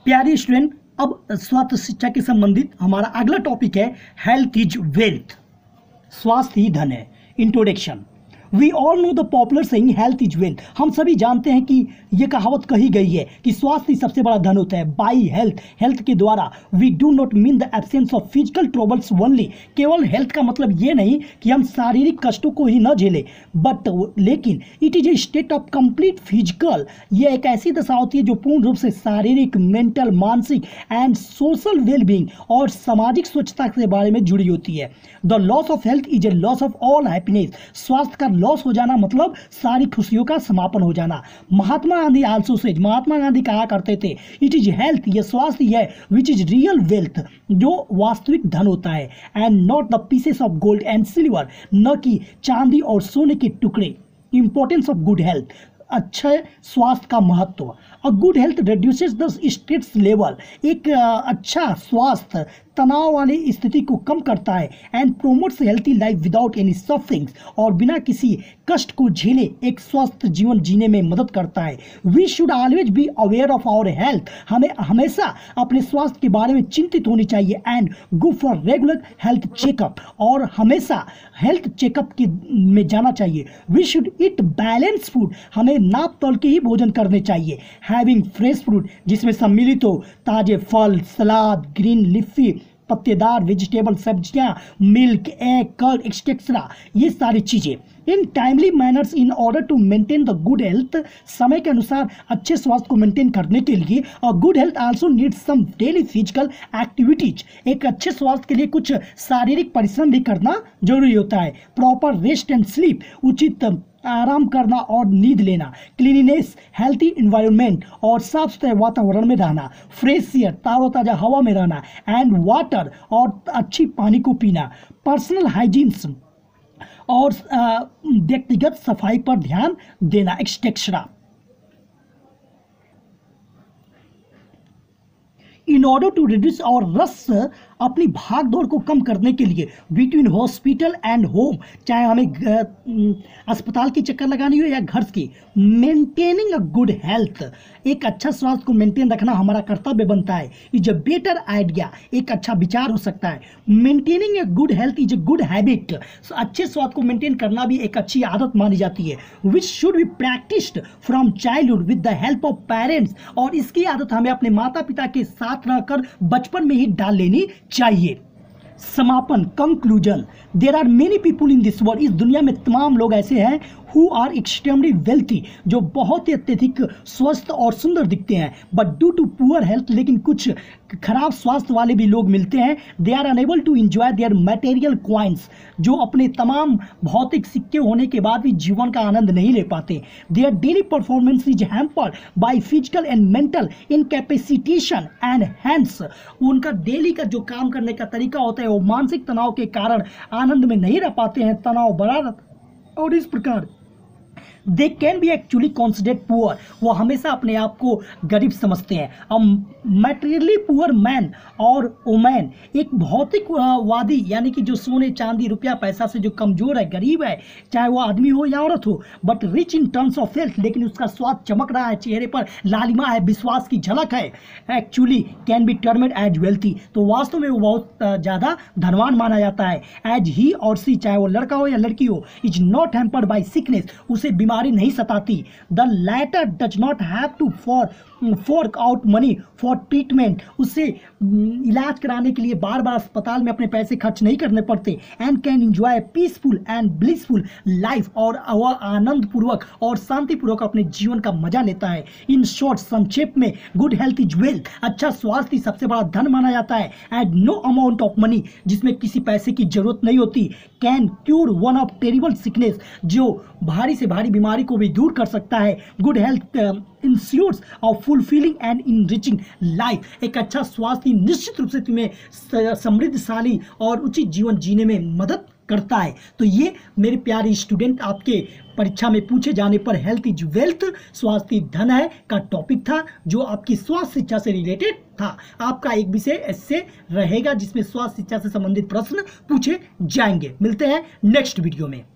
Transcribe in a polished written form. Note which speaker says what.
Speaker 1: प्यारे स्टूडेंट, अब स्वास्थ्य शिक्षा के संबंधित हमारा अगला टॉपिक है हेल्थ इज वेल्थ। स्वास्थ्य ही धन है। Introduction. We all know the popular saying health is wealth. हम सभी जानते हैं कि यह कहावत कही गई है कि स्वास्थ्य ही सबसे बड़ा धन होता है। बाई हेल्थ के द्वारा we do not mean the absence of physical troubles only. केवल हेल्थ का मतलब ये नहीं कि हम शारीरिक कष्टों को ही न झेलें, बट लेकिन it is a state of complete physical. यह एक ऐसी दशा होती है जो पूर्ण रूप से शारीरिक, मेंटल, मानसिक एंड सोशल वेलबींग और सामाजिक स्वच्छता के बारे में जुड़ी होती है। The loss of health is a loss of all happiness. स्वास्थ्य का लॉस हो जाना मतलब सारी खुशियों का समापन हो जाना। महात्मा गांधी आल्सो सेज, महात्मा गांधी कहा करते थे, इट इज हेल्थ, ये स्वास्थ्य है, विच इज रियल वेल्थ, जो वास्तविक धन होता है, and not the pieces of gold and silver, न कि चांदी और सोने के टुकड़े। इंपॉर्टेंस ऑफ गुड हेल्थ, अच्छे स्वास्थ्य का महत्व। A good health reduces the stress level. एक अच्छा स्वास्थ्य तनाव वाली स्थिति को कम करता है and promotes healthy life without any sufferings, और बिना किसी कष्ट को झेले एक स्वस्थ जीवन जीने में मदद करता है। We should always be aware of our health. हमें हमेशा अपने स्वास्थ्य के बारे में चिंतित होनी चाहिए and go for regular health checkup, और हमेशा हेल्थ चेकअप में जाना चाहिए। We should eat balance food. हमें नाप तोल के ही भोजन करने चाहिए। हैविंग फ्रेश फ्रूट, जिसमें सम्मिलित हो ताजे फल, सलाद, ग्रीन लीफी पत्तेदार वेजिटेबल, सब्जियां, मिल्क, एग, कर्ड एक्सेट्रा, ये सारी चीजें in timely manners in order to maintain the good health. समय के अनुसार अच्छे स्वास्थ्य को मेंटेन करने के लिए और good health also needs some daily physical activities. एक अच्छे स्वास्थ्य के लिए कुछ शारीरिक परिश्रम भी करना जरूरी होता है। प्रॉपर रेस्ट एंड स्लीप, उचित आराम करना और नींद लेना। क्लीनिनेस, हेल्थी इन्वायरमेंट और साफ सुथरे वातावरण में रहना। फ्रेश एयर, ताज़ा हवा में रहना एंड वाटर, और अच्छी पानी को पीना। पर्सनल हाइजीन्स और व्यक्तिगत सफाई पर ध्यान देना et cetera. In order to reduce और रस, अपनी भाग दौड़ को कम करने के लिए बिटवीन हॉस्पिटल एंड होम, चाहे हमें अस्पताल की चक्कर लगानी हो या घर की, मेंटेनिंग अ गुड हेल्थ, एक अच्छा स्वास्थ्य को मेंटेन रखना हमारा कर्तव्य बनता है। इज अ बेटर आइडिया, एक अच्छा विचार हो सकता है। Maintaining a good health is a good habit, अच्छे स्वास्थ्य को मेंटेन करना भी एक अच्छी आदत मानी जाती है। Which should be practised from childhood with the help of parents, और इसकी आदत हमें अपने माता पिता के साथ रहकर बचपन में ही डाल लेनी चाहिए। समापन, conclusion. There are many people in this world, इस दुनिया में तमाम लोग ऐसे हैं हु आर एक्सट्रीमली वेल्थी, जो बहुत ही अत्यधिक स्वस्थ और सुंदर दिखते हैं, but due to poor health, लेकिन कुछ खराब स्वास्थ्य वाले भी लोग मिलते हैं। They are unable to enjoy their material coins, जो अपने तमाम भौतिक सिक्के होने के बाद भी जीवन का आनंद नहीं ले पाते। Their daily performance is hampered by physical and mental incapacitation and hence, उनका डेली का जो काम करने का तरीका होता है वो मानसिक तनाव के कारण आनंद में नहीं रह पाते हैं, तनाव बढ़ा रहता है, और इस प्रकार they can be actually considered poor, वो हमेशा अपने आप को गरीब समझते हैं। मैटेरियली पुअर मैन और वुमेन, एक भौतिक वादी, यानी कि जो सोने चांदी रुपया पैसा से जो कमजोर है, गरीब है, चाहे वो आदमी हो या औरत हो, but rich in terms of health, लेकिन उसका स्वाद चमक रहा है, चेहरे पर लालिमा है, विश्वास की झलक है, actually can be termed as wealthy, तो वास्तव में वो बहुत ज़्यादा धनवान माना जाता है। एज ही और सी, चाहे वो लड़का हो या लड़की हो, is not hampered by sickness, उसे बीमारी नहीं सताती। The latter does not have to fork out money for treatment, उसे इलाज कराने के लिए बार बार अस्पताल में अपने पैसे खर्च नहीं करने पड़ते। And can enjoy peaceful and blissful life, और वह आनंद पूर्वक और शांति पूर्वक अपने जीवन का मजा लेता है। इन शॉर्ट, संक्षेप में, गुड हेल्थ इज वेल्थ, अच्छा स्वास्थ्य सबसे बड़ा धन माना जाता है। And no amount of money, जिसमें किसी पैसे की जरूरत नहीं होती, can cure one of terrible sickness, जो भारी से भारी बीमारी को भी दूर कर सकता है। Good health ensures of fulfilling and enriching life, एक अच्छा स्वास्थ्य निश्चित रूप से तुम्हें समृद्धशाली और उचित जीवन जीने में मदद करता है। तो ये मेरे प्यारे स्टूडेंट, आपके परीक्षा में पूछे जाने पर हेल्थ इज वेल्थ, स्वास्थ्य धन है का टॉपिक था, जो आपकी स्वास्थ्य शिक्षा से रिलेटेड था। आपका एक विषय ऐसे रहेगा जिसमें स्वास्थ्य शिक्षा से संबंधित प्रश्न पूछे जाएंगे। मिलते हैं नेक्स्ट वीडियो में।